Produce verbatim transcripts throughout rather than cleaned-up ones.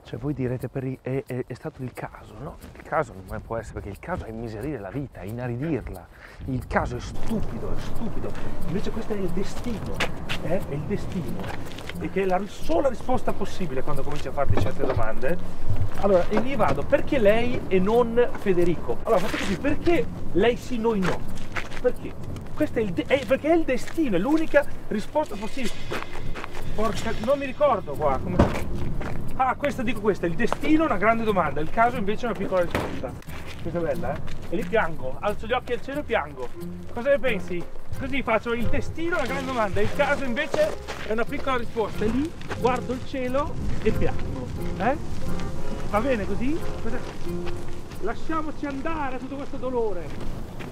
Cioè voi direte per i, è, è, è stato il caso, no? Il caso non può essere, perché il caso è immiserire la vita, è inaridirla. Il caso è stupido, è stupido. Invece questo è il destino, eh? È il destino. E che è la sola risposta possibile quando cominci a farti certe domande. Allora, e lì vado, perché lei e non Federico? Allora, fate così, perché lei sì, noi no? Perché? Questo è il, è, perché è il destino, è l'unica risposta possibile. Porca, non mi ricordo qua, come... Ah, questa dico questa, il destino è una grande domanda, il caso invece è una piccola risposta. Questa è bella, eh? E lì piango, alzo gli occhi al cielo e piango. Cosa ne pensi? Così faccio, il destino è una grande domanda, il caso invece è una piccola risposta. E lì guardo il cielo e piango, eh? Va bene così? Lasciamoci andare a tutto questo dolore.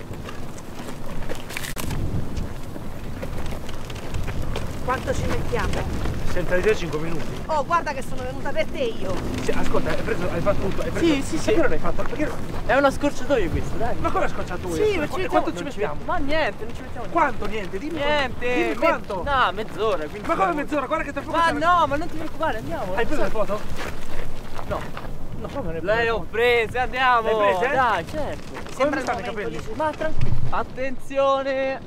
Quanto ci mettiamo? Senza di te cinque minuti. Oh, guarda che sono venuta per te io. Sì, ascolta, hai preso, hai fatto tutto. Hai preso... Sì, sì, sì. Perché non hai fatto? Perché... È una scorciatoia questa, dai. Ma come scorciatoia? Sì, ma ci mettiamo. Quanto ci mettiamo? Ma niente, non ci mettiamo niente. Quanto niente? Dimmi. Niente. Dimmi me... quanto? No, mezz'ora. Ma come mezz'ora? Guarda che tra poco. Ma sarà... no, ma non ti preoccupare, andiamo. Hai preso le foto? No. No, come ne hai Le ho prese, andiamo. Le hai prese? Dai, certo. Come stanno i capelli? Di... Ma tranquillo. Attenzione.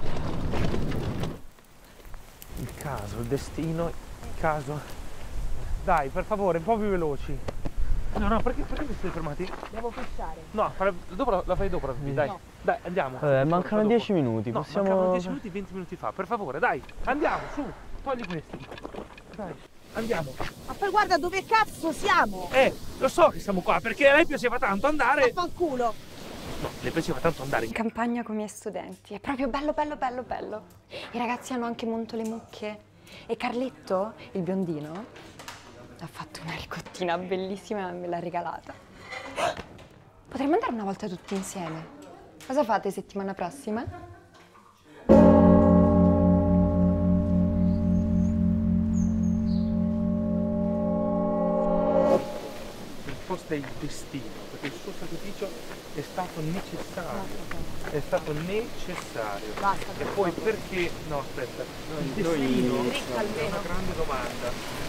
Il caso, il destino, il caso. Dai, per favore, un po' più veloci. No, no, perché, perché vi siete fermati? Devo fissare. No, dopo la, la fai dopo la pipì, dai. No. Dai, andiamo. Eh, mancano dieci minuti, no, possiamo... mancano dieci minuti, venti minuti fa. Per favore, dai, andiamo, su, togli questi. Dai, andiamo. Ma poi guarda dove cazzo siamo! Eh, lo so che siamo qua, perché a lei piaceva tanto andare... Fanculo! No, le piaceva tanto andare in campagna con i miei studenti. È proprio bello, bello, bello, bello. I ragazzi hanno anche monto le mucche. E Carletto, il biondino, ha fatto una ricottina bellissima e me l'ha regalata. Potremmo andare una volta tutti insieme. Cosa fate settimana prossima? Questo è il destino, perché il suo sacrificio è stato necessario, è stato necessario. Basta, e poi perché, no aspetta, il destino è una grande domanda.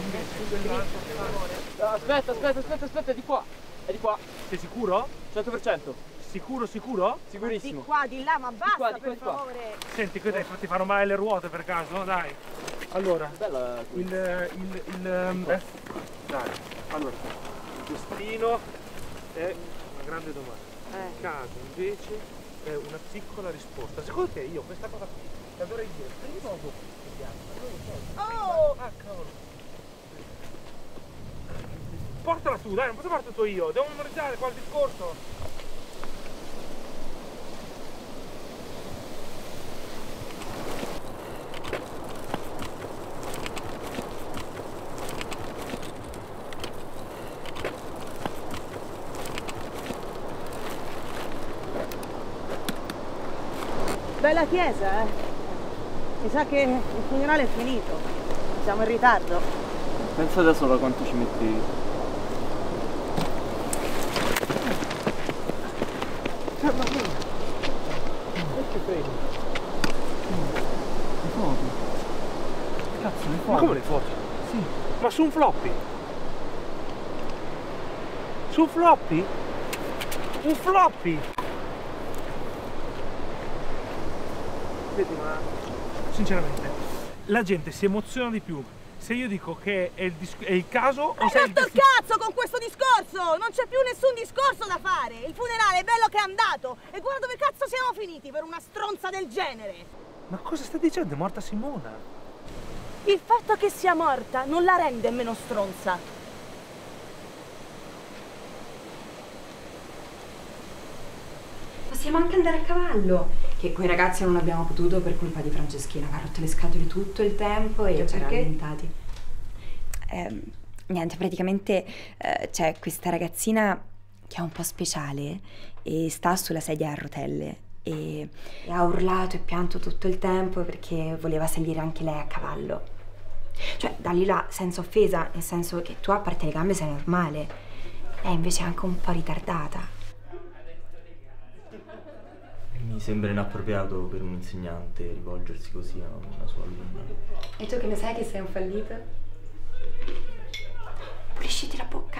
Aspetta, aspetta, aspetta, aspetta, è di qua, è di qua. Sei sicuro? cento per cento. Sicuro, sicuro? Sicurissimo. Di qua, di là, ma basta, di qua, di qua, per di qua. favore. Senti, cosa ti fanno male le ruote per caso? Dai. Allora, bella il, il, il, eh, dai, allora. Il destino è una grande domanda, Eh. il caso invece è una piccola risposta. Secondo te io questa cosa qui la dovrei dire prima o dopo? Oh! Ah, cavolo! Portala tu, dai, non posso fare tutto io, devo memorizzare qua il discorso. Bella chiesa, eh? Mi sa che il funerale è finito. Siamo in ritardo. Pensa da sola quanto ci metti. Ferma qui! Che ci prendi? Le foto. Cazzo, le foto. Ma come le foto? Sì. Ma su un floppy? Su un floppy? Un floppy! Vedi, ma sinceramente la gente si emoziona di più se io dico che è il, è il caso o Hai se è il fatto il destino. cazzo con questo discorso! Non c'è più nessun discorso da fare! Il funerale è bello che è andato! E guarda dove cazzo siamo finiti per una stronza del genere! Ma cosa stai dicendo? È morta Simona! Il fatto che sia morta non la rende meno stronza! Possiamo anche andare a cavallo, che coi ragazzi non abbiamo potuto per colpa di Franceschina, che ha rotto le scatole tutto il tempo e ci ha rallentati. Eh, niente, praticamente eh, c'è questa ragazzina che è un po' speciale e sta sulla sedia a rotelle e, e ha urlato e pianto tutto il tempo perché voleva salire anche lei a cavallo. Cioè, da lì là, senza offesa, nel senso che tu a parte le gambe sei normale, lei invece è anche un po' ritardata. Mi sembra inappropriato per un insegnante rivolgersi così a una sua alunna. E tu che ne sai che sei un fallito? Pulisciti la bocca.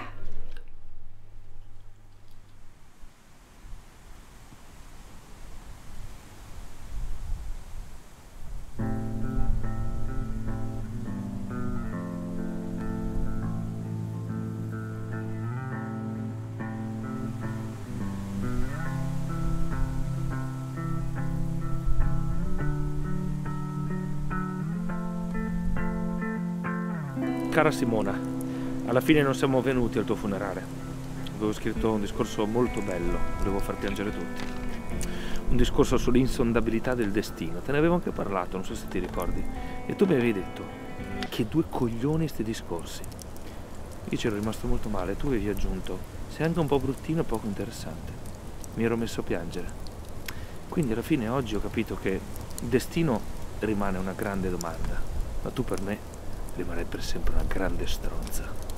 Cara Simona, alla fine non siamo venuti al tuo funerale. Avevo scritto un discorso molto bello, volevo far piangere tutti. Un discorso sull'insondabilità del destino. Te ne avevo anche parlato, non so se ti ricordi. E tu mi avevi detto, che due coglioni sti discorsi. Io ci ero rimasto molto male, tu avevi aggiunto, sei anche un po' bruttino e poco interessante. Mi ero messo a piangere. Quindi alla fine oggi ho capito che il destino rimane una grande domanda, ma tu per me rimane per sempre una grande stronza.